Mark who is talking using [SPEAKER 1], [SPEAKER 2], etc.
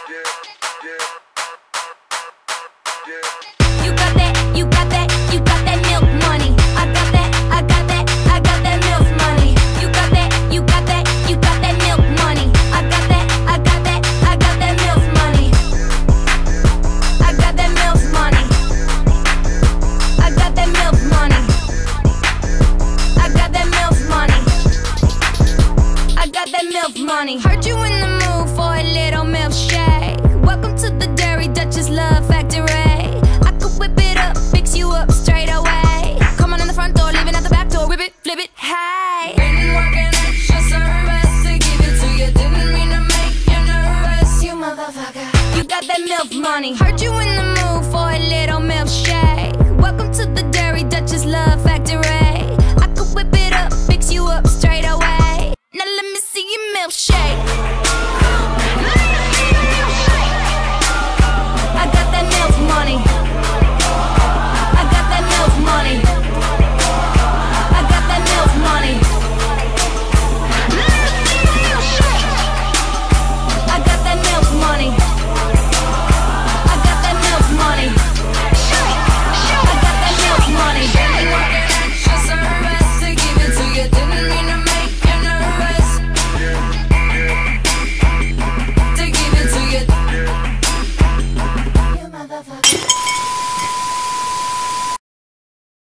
[SPEAKER 1] You got that, you got that, you got that milk money. I got that, I got that, I got that milk money. You got that, you got that, you got that milk money. I got that, I got that, I got that milk money. I got that milk money. I got that milk money. I got that milk money. I got that milk money. Heard you in the mood for a little milkshake. Welcome to the Dairy Duchess Love Factory. I could whip it up, fix you up straight away. Come on in the front door, leaving out the back door. Whip it, flip it, hey. Been working extra service to give it to you. Didn't mean to make you nervous, you motherfucker. You got that milk money. Heard you in the mood for a little milkshake. Welcome to the Dairy Duchess Love Factory.